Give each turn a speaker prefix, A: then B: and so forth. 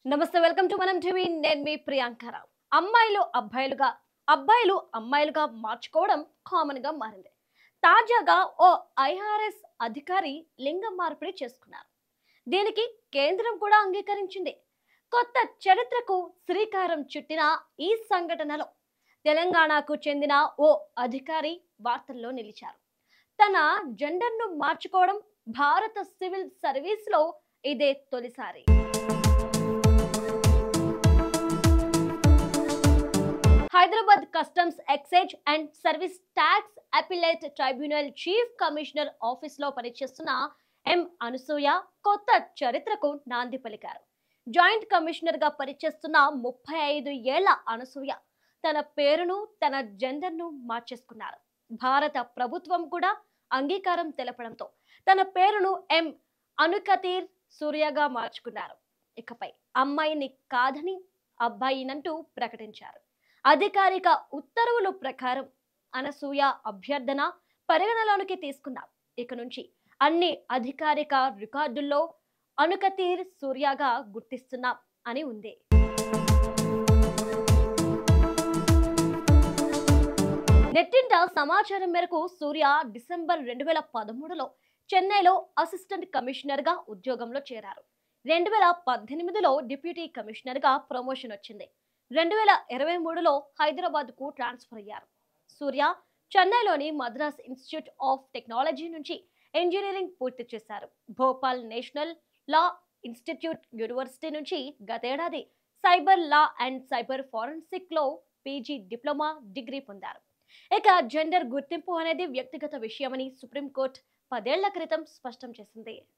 A: నమస్తే, welcome to మనం TV. నేను మీ ప్రియాంకరావు. అమ్మాయిలు అబ్బాయిలుగా, అబ్బాయిలు అమ్మాయిలుగా మార్చుకోవడం కామన్ గా మారింది. తాజాగా ఓ ఐఆర్ఎస్ అధికారి లింగ మార్పిడి చేసుకున్నారు. దీనికి కేంద్రం కూడా అంగీకరించింది. కొత్త చరిత్రకు శ్రీకారం చుట్టిన ఈ సంఘటనలో తెలంగాణకు చెందిన ఓ అధికారి వార్తల్లో నిలిచారు. తన జెండర్ను మార్చుకోవడం భారత సివిల్ సర్వీస్ లో ఇదే తొలిసారి. Hyderabad customs excise and service tax appellate tribunal chief commissioner office లో పనిచేస్తున్న ఎం అనసూయ కొత్త చరిత్రకు నాంది పలికారు. జాయింట్ కమిషనర్ గా పనిచేస్తున్న 35 ఏళ్ల అనసూయ తన పేరును, తన జెండర్ను మార్చేసుకున్నారు. భారత ప్రభుత్వం కూడా అంగీకారం తెలపడంతో తన పేరును ఎం అనుకతీర్ సూర్యగా మార్చుకున్నారు. ఇకపై అమ్మాయిని కాదని అబ్బాయినంటూ ప్రకటించారు. అధికారిక ఉత్తర్వుల ప్రకారం అనసూయ అభ్యర్థన పరిగణలోనికి తీసుకున్నాం. ఇక నుంచి అన్ని అధికారిక రికార్డుల్లో అనుకతీర్ సూర్యగా గుర్తిస్తున్నాం అని ఉంది. నెట్టింట సమాచారం మేరకు సూర్య డిసెంబర్ 2013లో చెన్నైలో అసిస్టెంట్ కమిషనర్ గా ఉద్యోగంలో చేరారు. 2018లో డిప్యూటీ కమిషనర్ గా ప్రమోషన్ వచ్చింది. 2023లో హైదరాబాద్ కు ట్రాన్స్ఫర్ అయ్యారు. సూర్య చెన్నైలోని మద్రాస్ ఇన్స్టిట్యూట్ ఆఫ్ టెక్నాలజీ నుంచి ఇంజనీరింగ్ పూర్తి చేశారు. Bhopal national law institute university నుంచి గతేడాది cyber law and cyber forensic లో పీజీ డిప్లొమా డిగ్రీ పొందారు. ఇక జెండర్ గుర్తింపు అనేది వ్యక్తిగత విషయమని సుప్రీంకోర్టు 10 ఏళ్ల క్రితం స్పష్టం చేసింది.